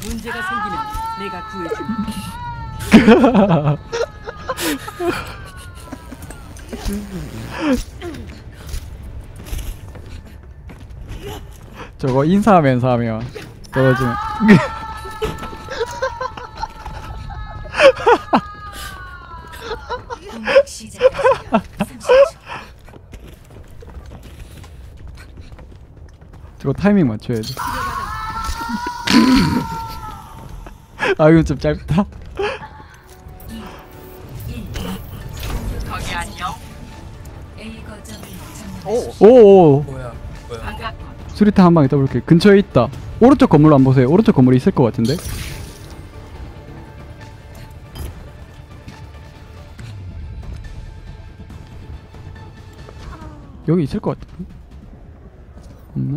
문제가 생기면 내가 구해줄게. 저거 인사하면서 하면 떨어지면 저거 타이밍 맞춰야 돼. 아 이거 좀 짧다. 오오 뭐야? 수리탄 한 방에 더블킬. 근처에 있다. 오른쪽 건물로 안 보세요. 오른쪽 건물에 있을 것 같은데. 여기 있을 것 같아. 없나?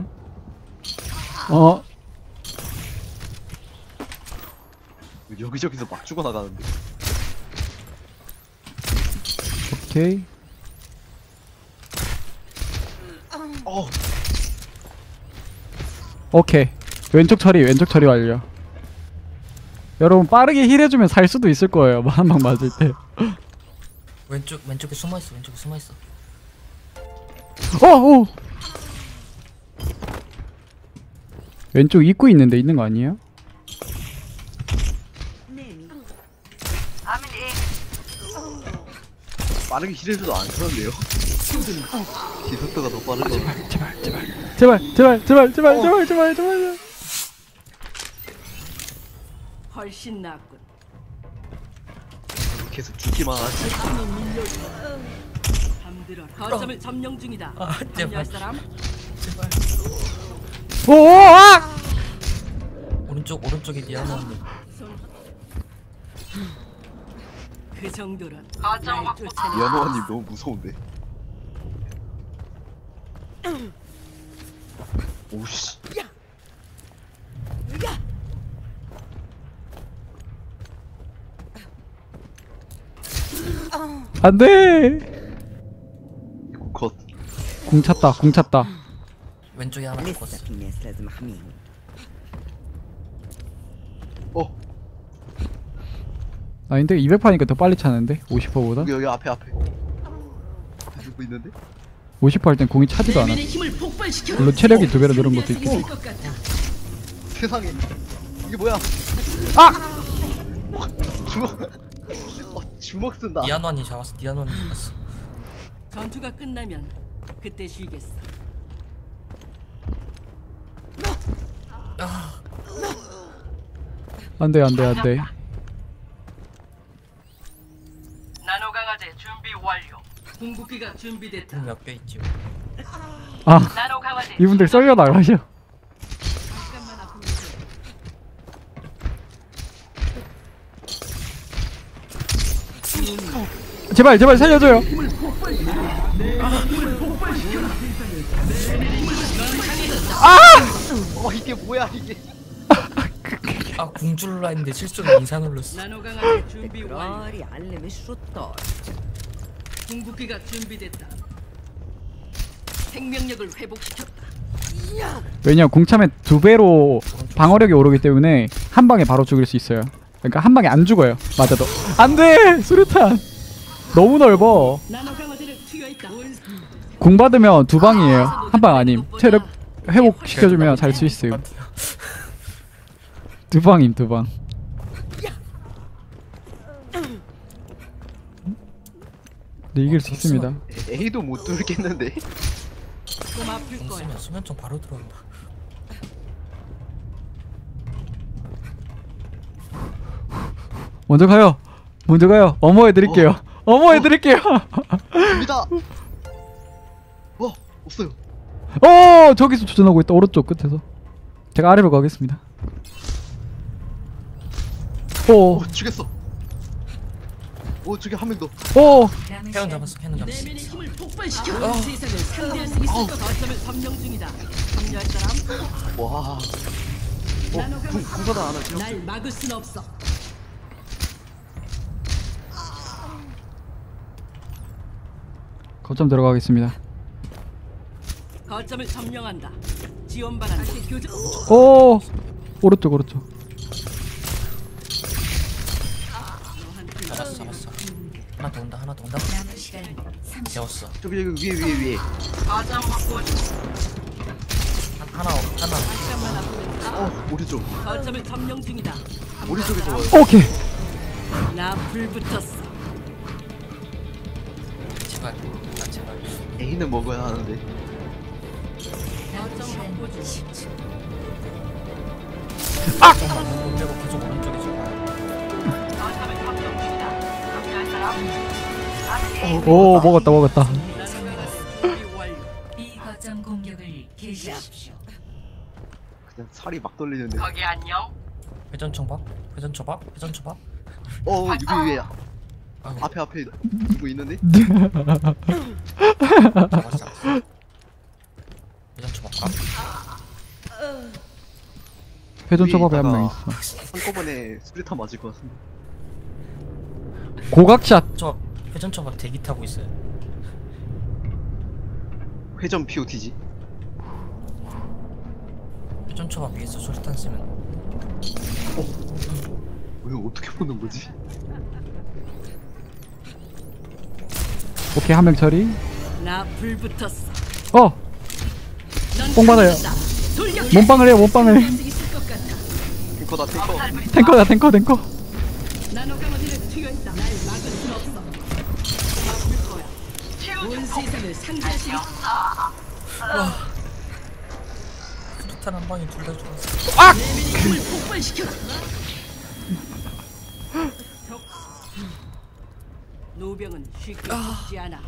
여기저기서 막 죽어나가는데. 오케이. 오케이. 왼쪽 처리 완료. 여러분 빠르게 힐해주면 살 수도 있을 거예요. 한 방 맞을 때. 왼쪽에 숨어 있어. 왼쪽에 숨어 있어. 오! 왼쪽 입구 있는데 있는 거 아니에요? 빠르게 힐해줘도 안 그런데요? 기속도가 더 빠른 거. 제발. 훨씬 낫군. 계속 죽기만 하지. 잠들어. 거점을 점령 중이다. 제발. 점령할 사람? 제발. 오! 아! 오른쪽에 디아나 언니. 그 정도는 날 쫓아내. 연호원님 너무 무서운데. 오씨. 안돼. 컷. 궁 찼다. 왼쪽에 하나 لسه 컸어. في ناس لازم احميهم. 아닌데 200파니까 더 빨리 차는데 50%보다. 여기 앞에. 누구 있는데? 50%할 땐 공이 차지도 않아. 내면의 힘을 폭발시켜. 물론 체력이 2배로 늘은 것도 있겠지. 있을 것 같아. 세상에. 이게 뭐야? 아! 주먹. 주먹 쓴다. 디아나 언니 잡았어. 전투가 끝나면 그때 쉬겠어. 안돼. 나노 강화제 준비 완료. 궁극기가 준비됐다. 몇 개 있지? 아 나노 강화제. 이분들 썰려 나가셔. 잠깐만 앞으로 오세요. 제발 살려줘요. 이게 뭐야 이게? 궁줄라 했는데 실수로 인사 눌렀어. 나노 강화제 준비 완료. تكرار يعلم الشطار. 궁극기가 준비됐다. 생명력을 회복시켰다. 왜냐 공 차면 2배로 방어력이 오르기 때문에 한 방에 바로 죽일 수 있어요. 그러니까 한 방에 안 죽어요. 맞아도 안돼. 수류탄 너무 넓어. 나노 강화제를 투여했다. 공 받으면 2방이에요. 한 방 아님. 체력 회복시켜주면 살 수 있어요. 2방임 2방. 네, 이길 수 있습니다. A도 못 뚫겠는데. 좀 아플 거야. 수면총 바로 들어온다. 먼저 가요. 어머해드릴게요. 어머해드릴게요. 갑니다. 없어요. 저기서 조준하고 있다. 오른쪽 끝에서. 제가 아래로 가겠습니다. 죽였어. 저기 한 명 더. 캐논 잡았어. 내면의 힘을 폭발시켜. 세상을 상대할 수 있을 것. 거점을 점령 중이다. 점령할 사람? 와. 나노 강화제. 궁서다 하나 지금. 날 막을 순 없어. 거점 들어가겠습니다. 거점을 점령한다. 지원 바란다. 교전. 오른쪽. 하나 더 온다. 하나 더 온다. 재웠어. 저기 위에. 하나. 오른쪽. 거점을 점령 중이다. 오른쪽에서 와요. 오케이. 나 불붙었어. 제발. 제발. A는 먹어야 하는데. 거점 확보 중. 못 빼고 계속 오른쪽에 좀 가요. 거점을 점령 중이다. 합류할 사람? 오 먹었다. 준비 완료. 이 거점 공격을 개시하십시오. 그냥 살이 막 떨리는데. 거기 안녕. 회전 초밥. 여기 위에야. 아이고. 앞에 누구 있는데? 잡았어. 회전 초밥 가. 회전 초밥에 한 명 위에다가 있어. 한꺼번에 수류탄 맞을 것 같은데. 고각샷. 저 회전 초밥 대기 타고 있어요. 회전 POTG. 회전 초밥 위에서 소리탄 쓰면 왜 어떻게 보는 거지? 오케이 한 명 처리. 나 불붙었어. 넌 받아요. 몸빵을 해요. 있을 것 같아. 탱커다 탱커. 탱커. 나노 강화제를 투여했다. 날 막을 순 없어. 막을 거야. 온 세상을 상대할 수 있어. 수류탄 한 방에 둘 다 죽었어. 내면의 힘을 폭발시켜라. 노병은 쉽게 죽지 않아.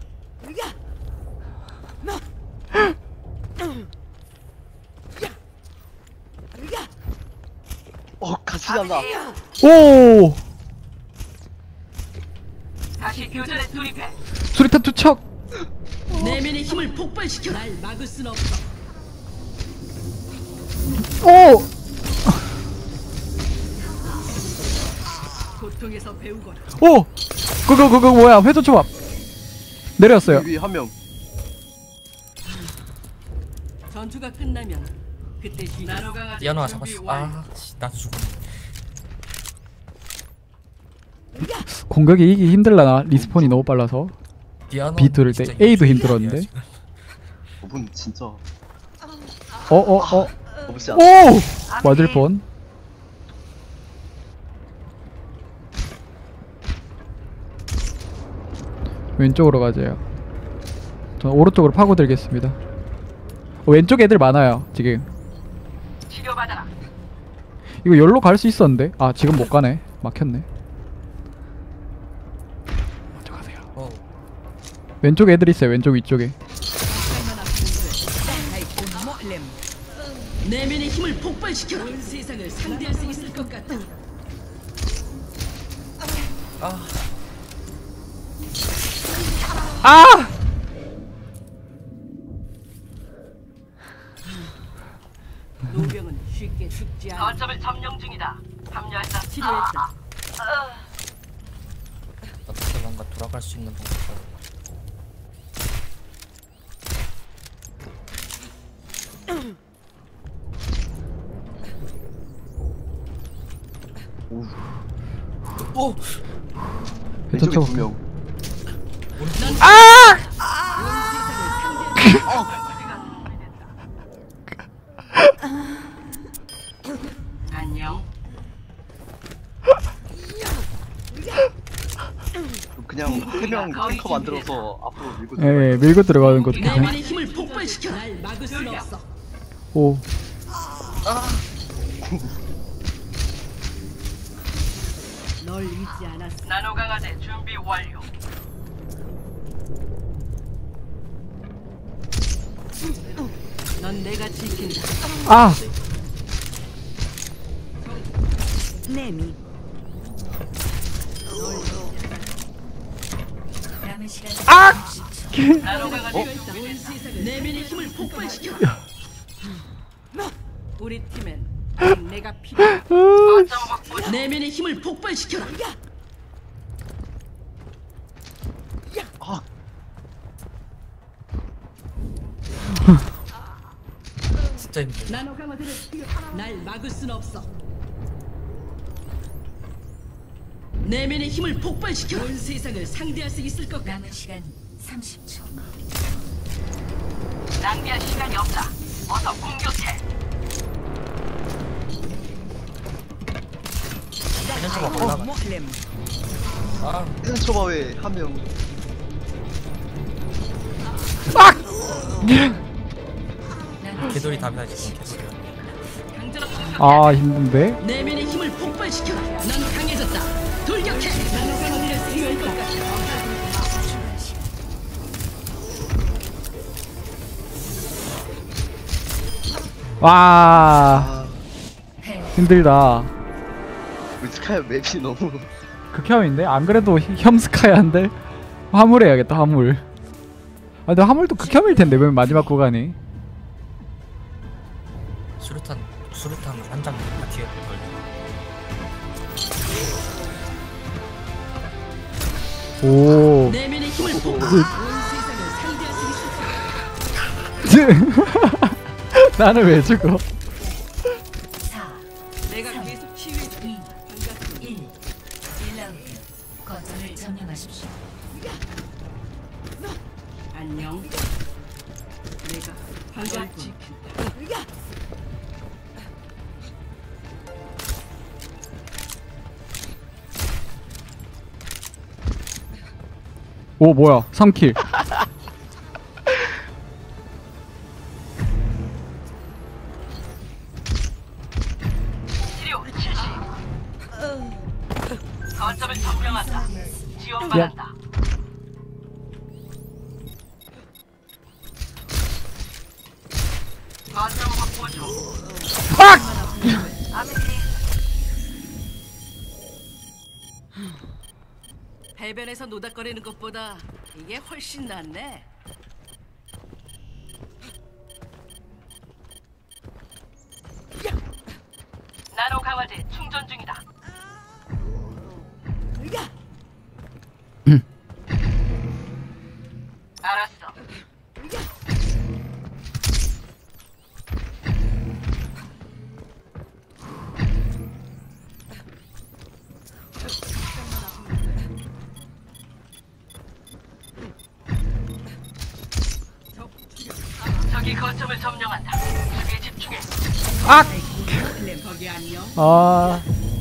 같이 간다. 오 다시 교전에 돌입해. 수리탄 투척. 내면의 힘을 폭발시켜. 날 막을 순 없어. 오 고통에서 배우거라. 그거 뭐야? 회전 초밥 내렸어요. 위에 한 명. 전투가 끝나면 그때 나노 강화제 디아노가 준비 잡았어. 완료. 나도 죽었네. 공격이 이기 힘들라나 리스폰이 너무 빨라서. 디아노 B 뚫을 때 A도 힘들었는데. 저분 진짜 너무시 않아. 오 맞을 뻔. 왼쪽으로 가자요. 저는 오른쪽으로 파고들겠습니다. 왼쪽 애들 많아요 지금. 치료받아라. 이거 열로 갈 수 있었는데 지금 못 가네. 막혔네. 먼저 가세요. 왼쪽 애들 있어요. 왼쪽 위쪽에. 내면의 힘을 폭발시켜. 온 세상을 상대할 수 있을 것 같아. 노병은 쉽게 죽지 않아. 거점을 점령 중이다. 합류했다. 치료했다. 어떻게 뭔가 돌아갈 수 있는 방법. 오! 회전 왼쪽에 초밥. 두 명. 온 세상을 상대할 안녕. 그냥 세 명 탱커 만들어서 앞으로 밀고 들어가. 예, 밀고 들어가는 것도 괜찮아. 내면의 힘을 폭발시켜. 날 막을 수 없어. 오 널 잊지 않았어. 나노 강화제 준비 완료. 넌 내가 지킨다. 내미. 남은 시간 나노 강화제가 있다. 온 세상을 내면의 힘을 폭발시켜. 우리 팀엔 내가 필요해. 내면의 힘을 폭발시켜라. 진짜 힘들어. 나노 강화제를 날 막을 순 없어. 내면의 힘을 폭발시켜 온 세상을 상대할 수 있을 것 같아. 남은 시간 30초. 낭비할 시간이 없다. 어서 공격해. 그냥 좀 올라가. 아, 그냥 쳐봐 왜 한 명. 개돌이 답이다 지금 개돌이야. 아 힘든데? 내면의 힘을 폭발시켜. 넌 강해졌다. 돌격해. 나노 강화제를 필요할 것 같아. 와 아 힘들다. 우리 스카이 맵이 너무. 극혐인데? 안 그래도 혐스카야인데? 화물 해야겠다 화물. 아 근데 화물도 극혐일 텐데 왜 마지막 구간이? 수류탄 한장 뒤에 걸려. 오. 내면의 힘을 폭발시켜. 온 세상을 상대할 수 있을 것 같아. 나는 왜 죽어? 4, 내가 계속 치유해. 2, 1. 1라운드. 거점을 점령하십시오. 안녕. 내가 널 지킨다. 오 뭐야 3킬. 치료 실시. 거점을 점령한다. 지원 야. 바란다. 거점 확보 중. 배변에서 노닥거리는 것보다 이게 훨씬 낫네. 나노 강화제 충전 중이다. 알았어. 저기 거점을 점령한다. 저기에 집중해. 악! 거기 안녕. 아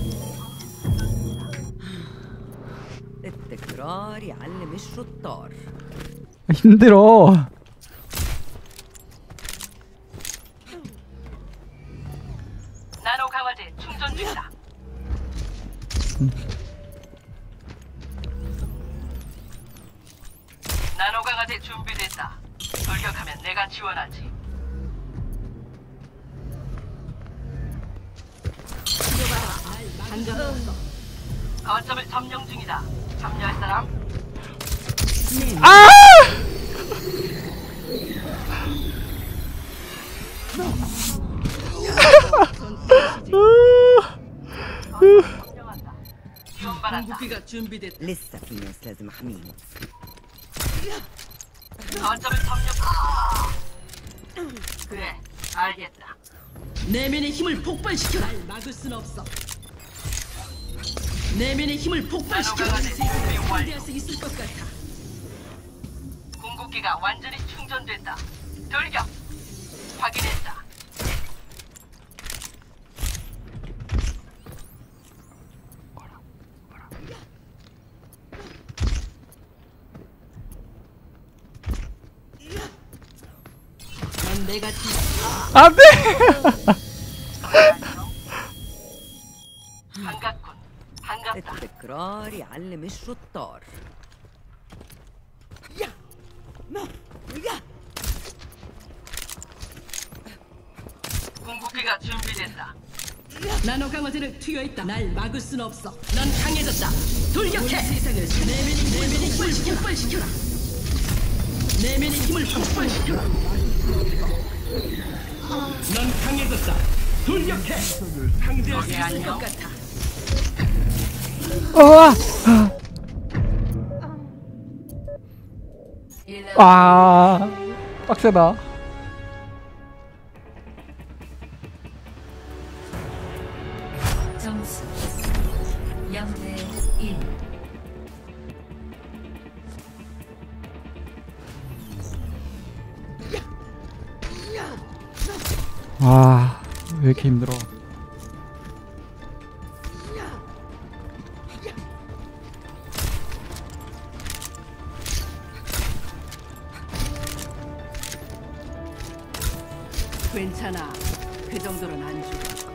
التكرار يعلم الشطار. 힘들어. 나노 강화제 충전 중이다. 나노 강화제 준비됐다. 돌격하면 내가 지원하지. 반갑다. 거점을 점령 중이다. 참여할 사람? 아! 점령한다. 지원 바란다. 궁극기가 준비됐다. لسه في ناس لازم احميهم. 거점을 점령. 그래, 알겠다. 내면의 힘을 폭발시켜. 날 막을 순 없어. 내면의 힘을 폭발시켜. 상대할 수 있을 것 같아. 궁극기가 완전히 충전됐다. 돌격. 확인했다. 넌 내가 안돼. 반갑군. 반갑다. التكرار يعلم الشطار. 궁극기가 준비됐다. 나노 강화제를 투여했다. 날 막을 순 없어. 넌 강해졌다. 돌격해. 세상을 내면의 힘을 폭발시켜라. 내면의 힘을 폭발시켜라. 넌 강해졌다. 돌격해. 상대할 수 있을 것 같아. 아! 1라운드. 아 빡세다. 점수 0대 1. 와, 왜 이렇게 힘들어? 괜찮아. 그 정도는 안 죽어.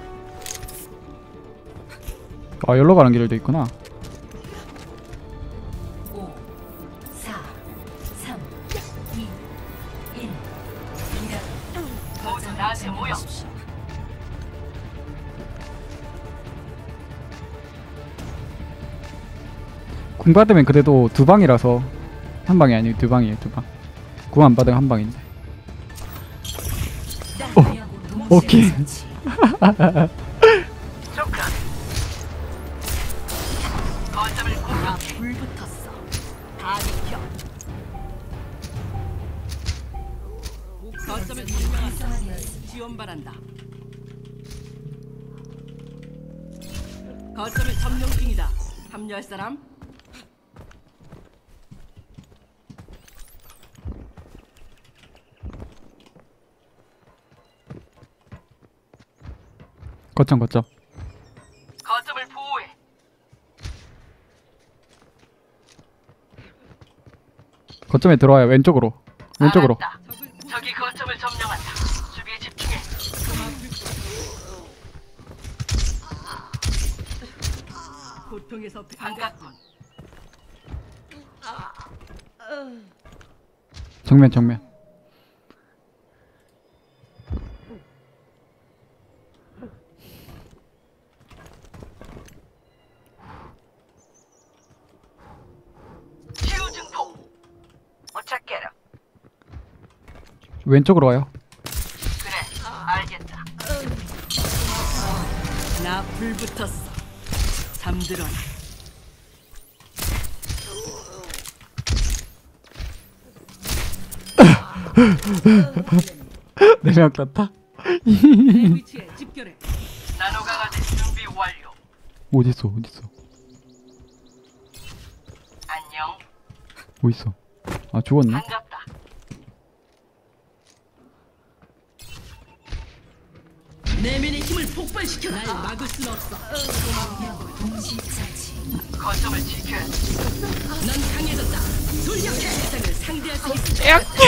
아, 열로 가는 길도 있구나. 5, 4, 3, 2, 1. 모두 나한테 모여. 궁 받으면 그래도 두 방이라서 한 방이 아니고 두 방이에요, 두 방. 궁 안 받으면 한 방인데. 오케이. 거점을 공격. 불 붙었어. 다 비켜. 거점을 점령한다. 지원 바란다. 거점을 점령 중이다. 합류할 사람? 거점, 거점. 거점을 보호해. 거점에 들어와요. 왼쪽으로. 왼쪽으로. 알았다. 저기 거점을 점령한다. 수비에 집중해. 고통에서 반갑군. 정면, 정면. 치유 증폭. 어차케라. 왼쪽으로 와요. 그래, 알겠다. 나 불 붙었어. 잠들어라. 네 명 땄다. 내 위치에 집결해. 나노 강화제 준비 완료. 어딨어, 어딨어. 안녕. 어딨어. 아, 죽었네. 반갑다. 내면의 힘을 폭발시켜. 날 막을 순 없어. 동시처치. 거점을 지켜야 돼. 넌 강해졌다. 돌격해. 세상을 상대할 수 있어.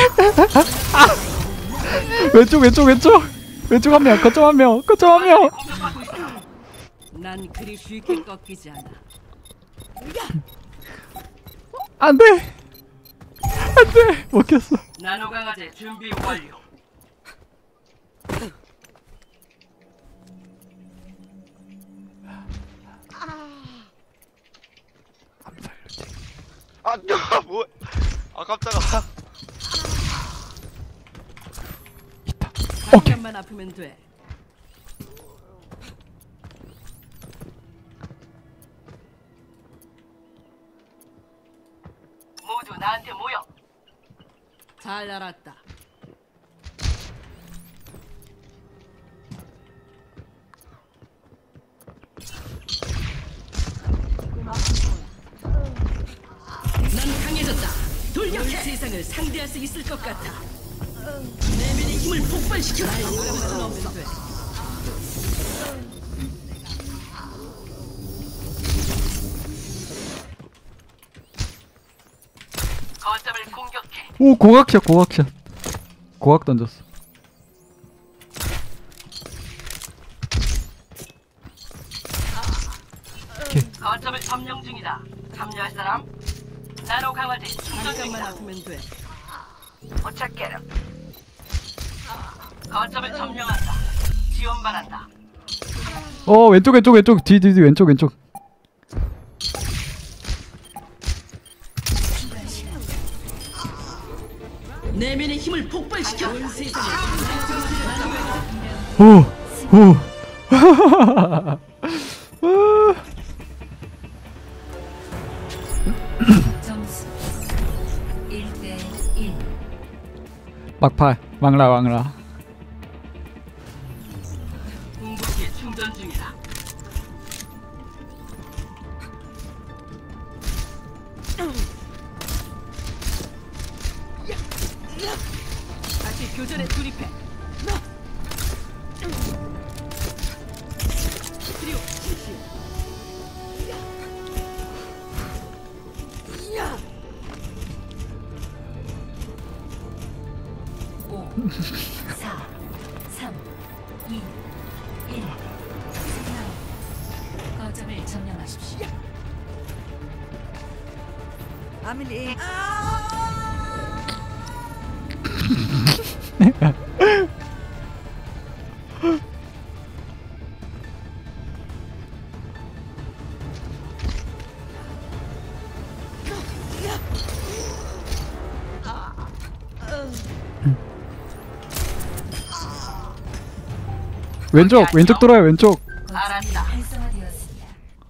왼쪽, 왼쪽, 왼쪽. 왼쪽 한 명, 거점 한 명, 거점 한 명. 공격받고 있어. 난 그리 쉽게 꺾이지 않아. 안 돼. 안 돼. 먹혔어. 나노 강화제 준비 완료. 아, 뭐? 아, 깜짝아. 잠깐만 아프면 돼. 모두 나한테 모여. 잘 알았다. 넌 강해졌다. 돌격해. 세상을 상대할 수 있을 것 같아. 내면의 힘을 폭발시켜. 날 막을 순 없어. 거점을 공격해. 오, 고각샷, 고각샷. 고각 던졌어. 거점을 점령 중이다. 합류할 사람? 나노 강화제 충전 중이다. 아프면 돼. 어차케라. 거점을 점령한다. 지원 바란다. 왼쪽, 왼쪽, 왼쪽. 뒤, 왼쪽, 왼쪽. 내면의 힘을 폭발시켜. 온 세상을 오, 오. 점수 1대 1. 막판, 왕라, 왕라. 궁극기에 충전 중이다. 다시 교전에 돌입해. 그리고 실시. 5, 4, 3, 2, 1. 거점을 점령하십시오. عامل ايه؟ 왼쪽 돌아요 왼쪽. 알았다. 활성화되었습니다.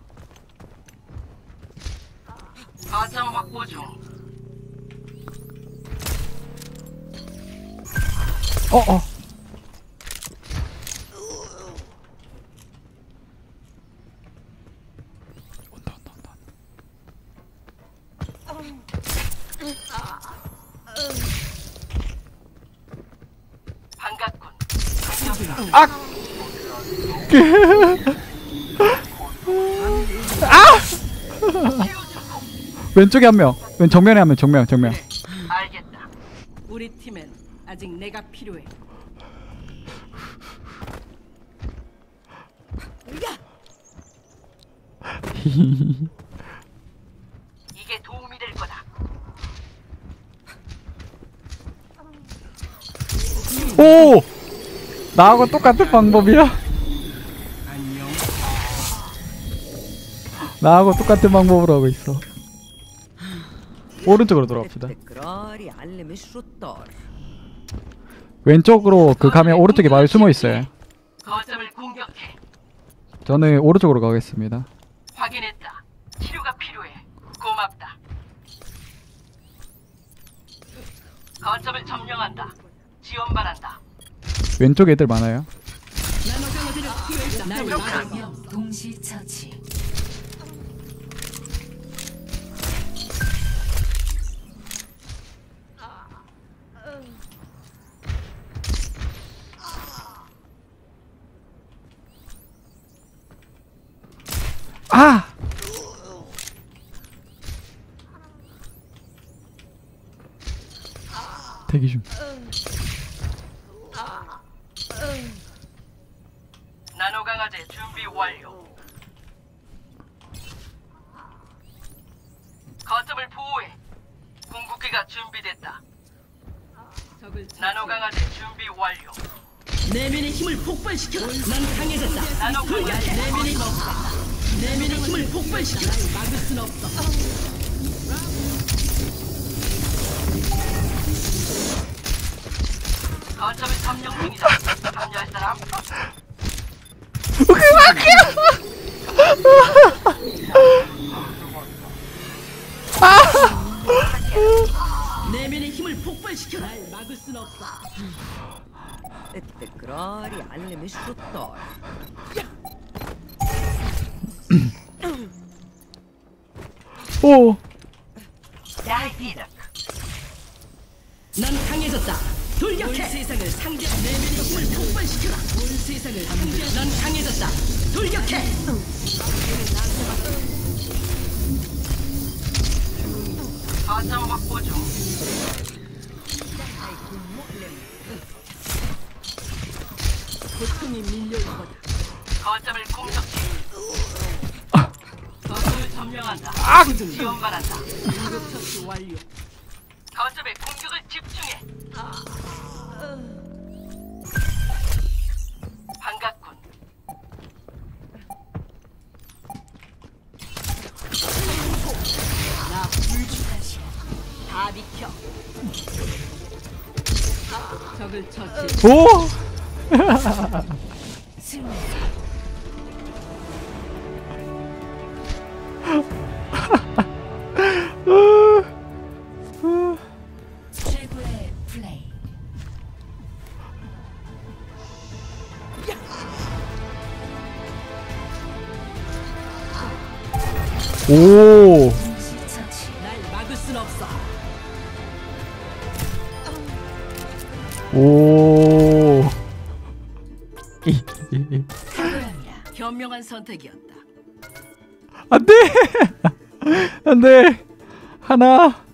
거점 확보 중. 어어. 반갑군. 왼쪽에 한 명. 정면에 한 명. 정면. 알겠다. 우리 팀엔 아직 내가 필요해. 이게 도움이 될 거다. 오! 나하고 똑같은 방법이야. 나하고 똑같은 방법으로 하고 있어. 오른쪽으로 돌아갑시다. التكرار يعلم الشطار. 왼쪽으로 그 가면 오른쪽에 마을 숨어 있어요. 거점을 공격해. 저는 오른쪽으로 가겠습니다. 확인했다. 치료가 필요해. 고맙다. 거점을 점령한다. 지원 바란다. 왼쪽 애들 많아요. 명 동시 처치. 아! 대기 중. 나노 강화제 준비 완료. 거점을 보호해. 궁극기가 준비됐다. 나노 강화제 준비 완료. 내면의 힘을 폭발시켜. 난 강해졌다. 나노 강화제 내면의 힘 없다. 내면의 힘을 폭발시켜. 날 막을 순 없어. 거점을 점령 중이다. 참여할 사람? 내면의 힘을 폭발시켜. 날 막을 순 없어. التكرار يعلم الشطار. 오! 난 강해졌다. 돌격해. 온 세상을 상대. 내면의 힘을 폭발시켜라. 온 세상을 상대. 난 강해졌다. 돌격해. 거점 확보 중. 고통이 밀려올 거다. 거점을 공격해. 거점을 점령한다. 지원 바란다. 공격 처치 완료. 거점에 공격을 집중해. 반갑군. 나 불주가시. 다 비켜. 적을 처치. 오! 승리. 최고의 플레이. 오! 동시 처치. 날 없어. 오. 탁월합니다. 현명한 선택이었다. 안돼. 안돼. 하나.